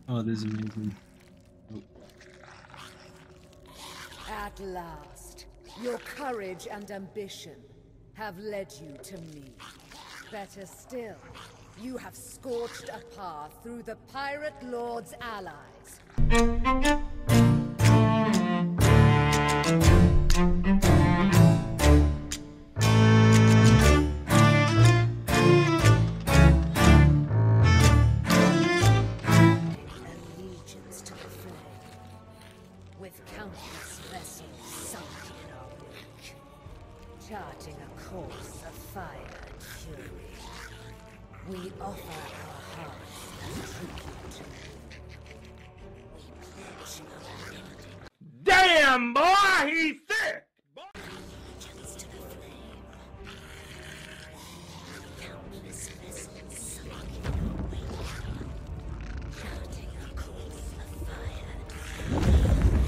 Oh, this is amazing. Oh. At last, your courage and ambition have led you to me. Better still, you have scorched a path through the Pirate Lord's allies. Allegiance to the flame, with countless vessels sunk in our wake, charting a course of fire and fury. We offer our hearts as tribute. We pledge our liberty. Damn, boy, he's thick! Allegiance to the flame. Countless vessels sunk in our wake, charting a course of fire and fury.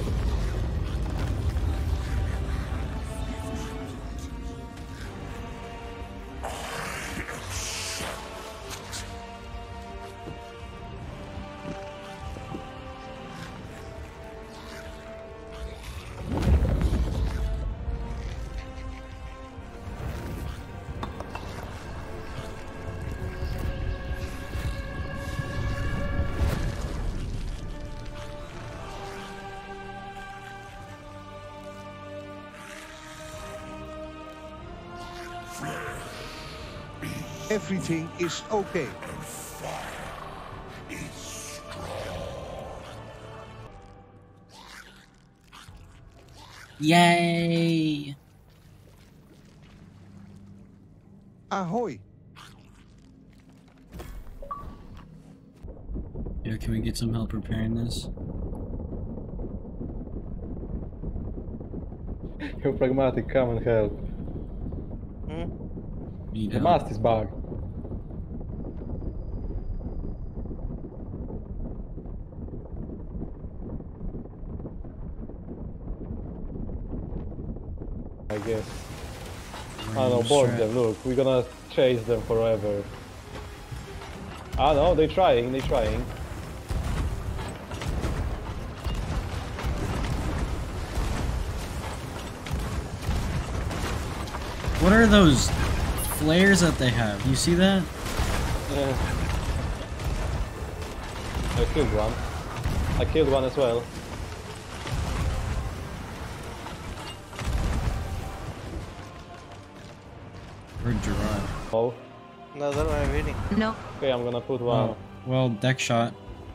Everything is okay. Yay! Ahoy! Yeah, can we get some help repairing this? Your pragmatic, come and help. Need The help. mast is bugged. I guess. I don't know, board them, look, we're gonna chase them forever. Ah no, they're trying. What are those flares that they have? You see that? I killed one. I killed one as well. Where'd you run? Oh, Another one waiting. No. okay, I'm gonna put one. Oh, well, deck shot.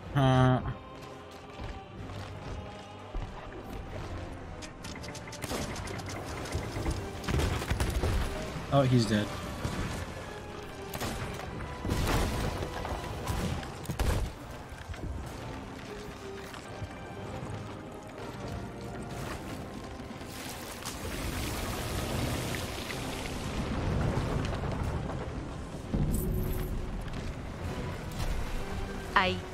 Oh, he's dead. I